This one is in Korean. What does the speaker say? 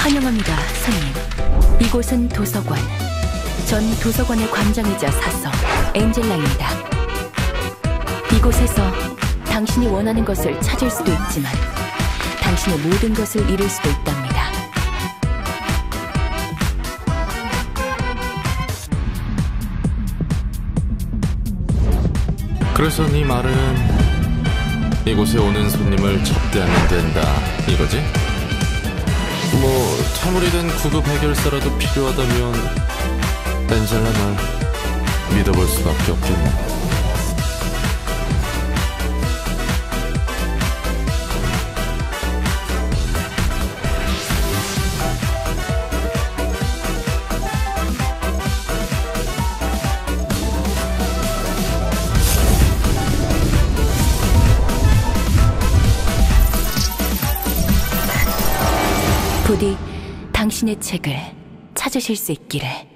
환영합니다, 손님. 이곳은 도서관. 전 도서관의 관장이자 사서 엔젤라입니다. 이곳에서 당신이 원하는 것을 찾을 수도 있지만 당신의 모든 것을 잃을 수도 있답니다. 그래서 네 말은 이곳에 오는 손님을 접대하면 된다 이거지? 뭐 퇴물이 된 구급 해결사라도 필요하다면 엔젤라 날 믿어볼 수밖에 없겠네. 부디 당신의 책을 찾으실 수 있기를.